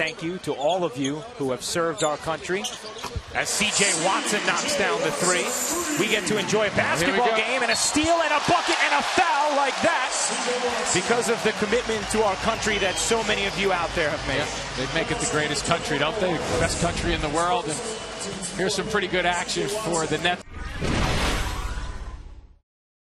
thank you to all of you who have served our country. As C.J. Watson knocks down the three, we get to enjoy a basketball game and a steal and a bucket and a foul like that because of the commitment to our country that so many of you out there have made. Yeah, they make it the greatest country, don't they? Best country in the world. And here's some pretty good action for the Nets.